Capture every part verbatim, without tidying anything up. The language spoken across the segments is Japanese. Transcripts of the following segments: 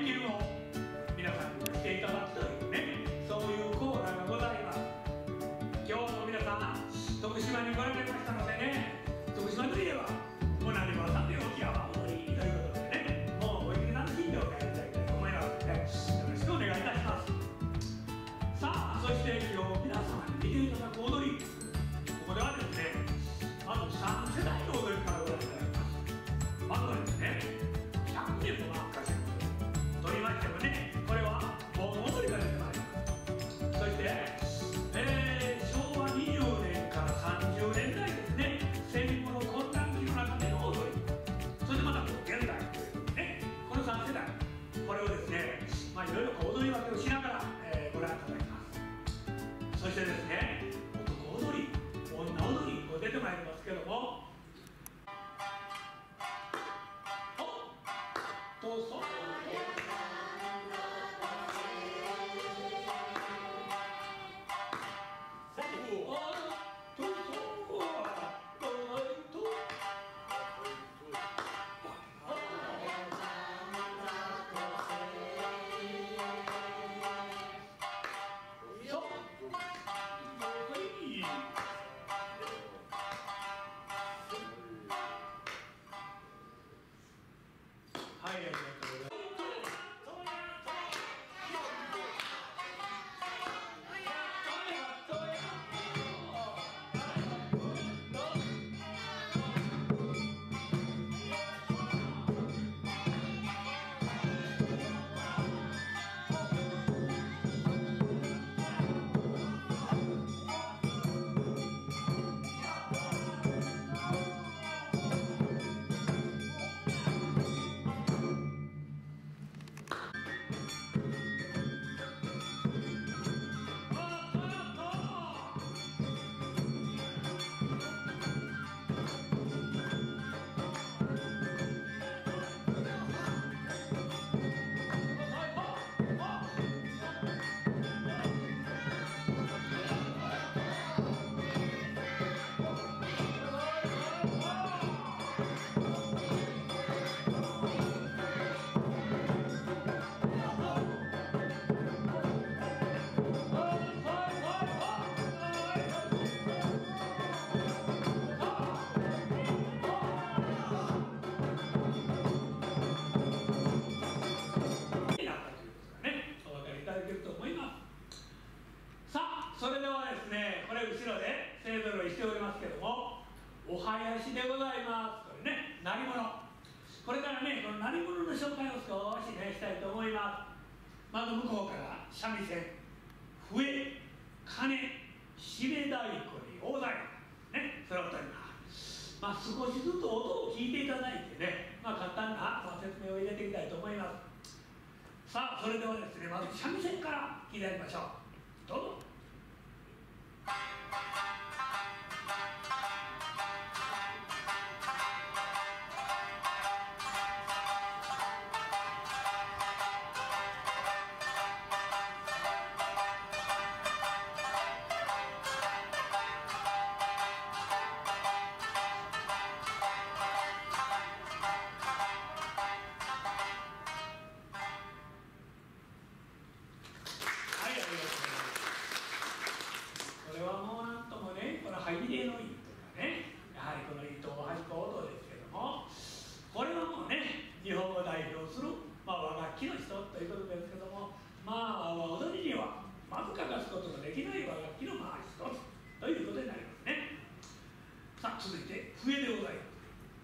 験を皆さんにしていただくというね、そういうコーナーがございます。今日も皆さん徳島に来られましたのでね、徳島といえばもう何もさておきは踊りということでね、もうおいでな近所をやりたいと思いますので、よろしくお願いいたします。さあ、そして今日皆様に見ていただく踊り、ここではですね、まずさん世代の踊りからご覧いただきます。まずはですね、ひゃくねんも昔の踊りと言いましてもね、これは盆踊りが出てまいります。そして、えー、しょうわにじゅうねんからさんじゅうねんだいですね、戦後の混乱期の中での踊り、そしてまた現代というね、このさん世代、これをですね、まあいろいろこう踊り分けをしながら、えー、ご覧いただきます。そしてですね、男踊り、女踊り、こう出てまいりますけども、おっとそうはい、ありがとうございます。それではですね、これ後ろで勢ぞろいしておりますけども、お囃子でございます。これね、鳴り物。これからね、この鳴り物の紹介を少しね、したいと思います。まず向こうから三味線、笛、鐘、締め太鼓に大太鼓、ね、それを取ります。まあ、少しずつ音を聞いていただいてね、まあ、簡単な説明を入れていきたいと思います。さあ、それではですね、まず三味線から聞いてみましょう。どうぞ。これはもうなんともね、このハイレーの韻とかね、やはりこの伊藤端子音ですけども、これはもうね、日本を代表する、まあ、和楽器の一つということですけども、まあ、踊りにはまず欠かすことのできない和楽器のまあ一つということになりますね。さあ、続いて笛でございます。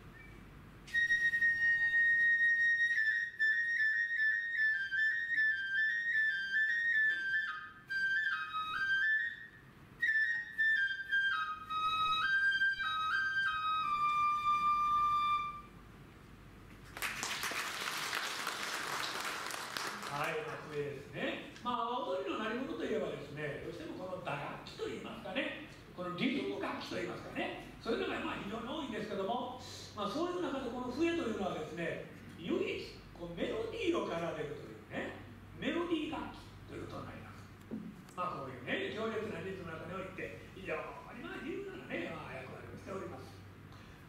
はい、笛ですね。まあ、踊りの鳴り物といえばですね、どうしてもこの打楽器といいますかね、このリズム楽器といいますかね、そういうのがまあ非常に多いんですけども、まあ、そういう中でこの笛というのはですね、唯一こうメロディーを奏でるというね、メロディー楽器ということになります。まあ、こういうね、強烈なリズムの中において、非常にまあ自由なね、まあ、役割をしております。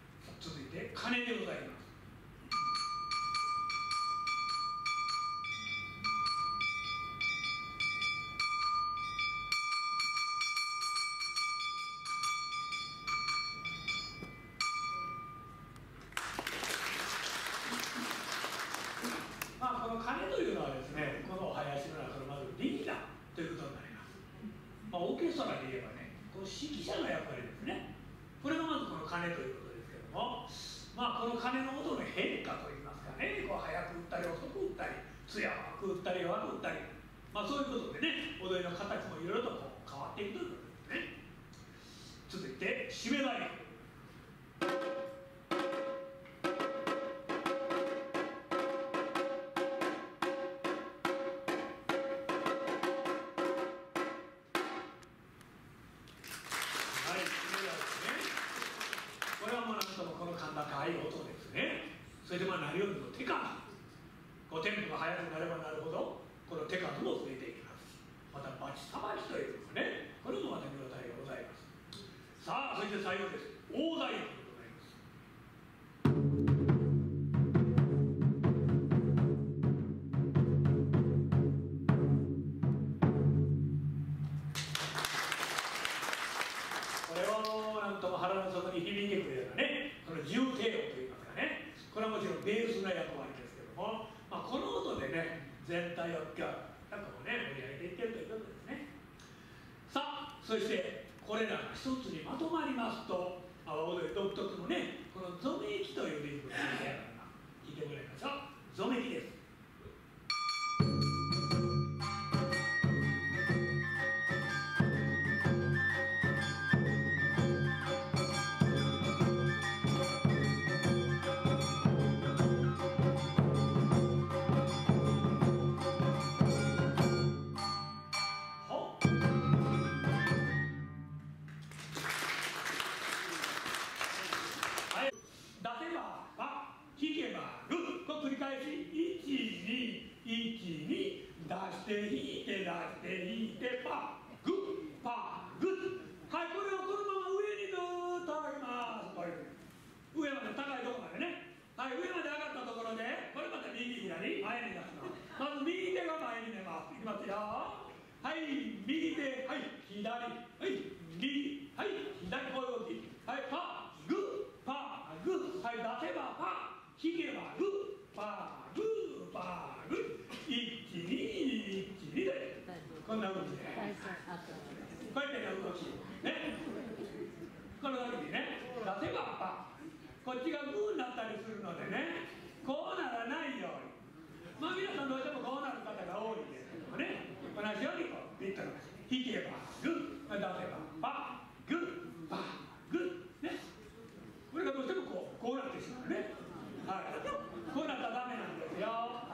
続いて、鐘でございます。 の指揮者の役割ですね。これがまずこの鐘ということですけども、まあこの鐘の音の変化といいますかね、こう早く打ったり遅く打ったり強く打ったり弱く打ったり、まあそういうことでね、踊りの形もいろいろとこう変わっていくということですね。続いて締め太鼓。高い音ですね。それでまあ何よりも手数、こうテンポが速くなればなるほどこの手数も増えていきます。またバチさばきというのがね、これもまた見応えがございます。さあそして最後です。大太鼓でございます。これをなんとも腹の底に響いてくるようなね、この重低音といいますかね、これはもちろんベースの役割ですけども、まあ、この音でね全体をなんかもね盛り上げていってるということですね。さあそしてこれらが一つにまとまりますと、阿波踊り独特のねこのぞめきというリズムが出来上がるな。聞いてもらいましょう。ぞめきです。出して引いて出して引いてパーグッパーグッ。はい、これをこのまま上にぐーっと上げます。こういう上まで高いところまでね。はい、上まで上がったところでこれまた右左前に出します。まず右手が前に出ます。いきますよ。はい右手、はい左、はい右、はい左、こういう動き。はいパーグッパーグッ。はい出せばパー引けばグッパーグッパーグッ。いちにいちにでこんな動きでこうやって動きね、この動きでね出せばパー、こっちがグーになったりするのでね、こうならないように、まあ皆さんどうしてもこうなる方が多いんですけどもね、同じようにこうピッと引けばグー、出せばパーグーパーグーね、これがどうしてもこうこうなってしまうね。はい、こうなったらダメなんですよ。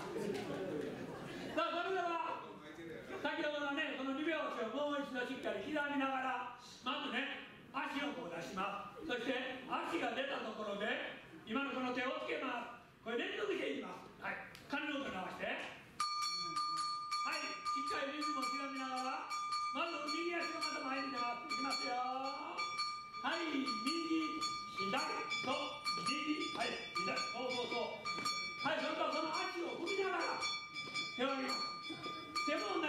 さあそれでは先ほどのねこのにびょうしをもう一度しっかり刻みながら、まずね足をこう出します。そして足が出たところで今のこの手をつけます。これ連続していきます。はい、鐘の音に合わせて、はい、しっかりリズムを刻みながら、まず右足がまた前に出ます。いきますよ。はい、右左と右、はい左、そうそうそう、はい、それからその足を踏みながら手を上げます。手も同